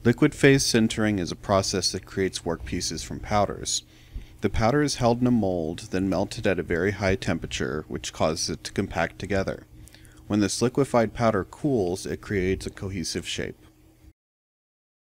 Liquid phase sintering is a process that creates workpieces from powders. The powder is held in a mold, then melted at a very high temperature, which causes it to compact together. When this liquefied powder cools, it creates a cohesive shape.